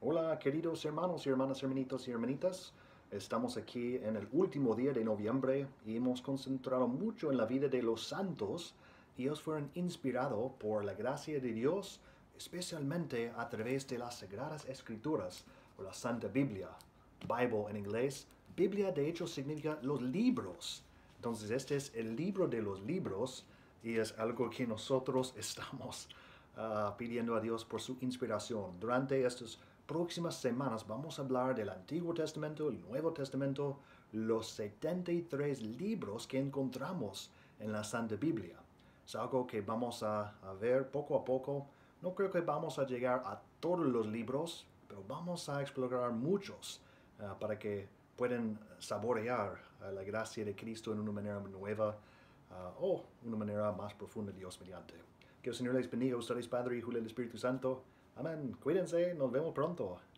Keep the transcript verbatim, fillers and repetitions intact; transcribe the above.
Hola, queridos hermanos y hermanas, hermanitos y hermanitas. Estamos aquí en el último día de noviembre y hemos concentrado mucho en la vida de los santos y ellos fueron inspirados por la gracia de Dios, especialmente a través de las Sagradas Escrituras o la Santa Biblia. Bible en inglés. Biblia de hecho significa los libros. Entonces este es el libro de los libros y es algo que nosotros estamos uh, pidiendo a Dios por su inspiración. Durante estas próximas semanas vamos a hablar del Antiguo Testamento, el Nuevo Testamento, los setenta y tres libros que encontramos en la Santa Biblia. Es algo que vamos a, a ver poco a poco. No creo que vamos a llegar a todos los libros, pero vamos a explorar muchos uh, para que puedan saborear uh, la gracia de Cristo en una manera nueva uh, o una manera más profunda, Dios mediante. Que el Señor les bendiga a ustedes, Padre, Hijo y el Espíritu Santo. Amén. Cuídense, nos vemos pronto.